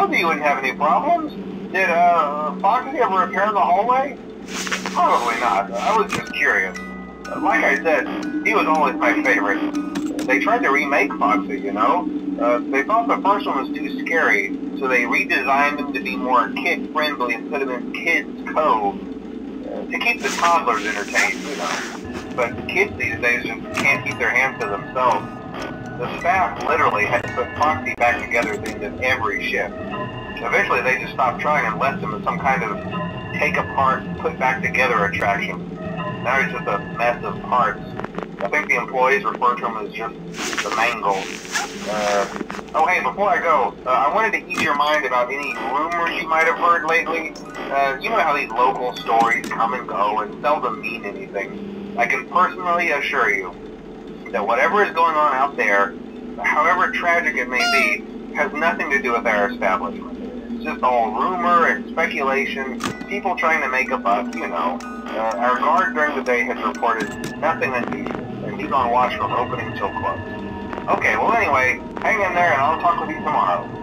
told you wouldn't have any problems. Did, Foxy ever repair the hallway? Probably not. I was just curious. Like I said, he was always my favorite. They tried to remake Foxy, you know? They thought the first one was too scary, so they redesigned him to be more kid-friendly and put him in Kids Cove to keep the toddlers entertained, you know. But kids these days just can't keep their hands to themselves. The staff literally had to put Foxy back together at the end of every shift. Eventually they just stopped trying and left him as some kind of take-apart, put-back-together attraction. Now he's just a mess of parts. I think the employees refer to him as just the mangle. Oh hey, before I go, I wanted to ease your mind about any rumors you might have heard lately. You know how these local stories come and go and seldom mean anything. I can personally assure you that whatever is going on out there, however tragic it may be, has nothing to do with our establishment. It's just all rumor and speculation, people trying to make a buck, you know. Our guard during the day has reported nothing unusual, and he's on watch from opening till close. Okay, well anyway, hang in there and I'll talk with you tomorrow.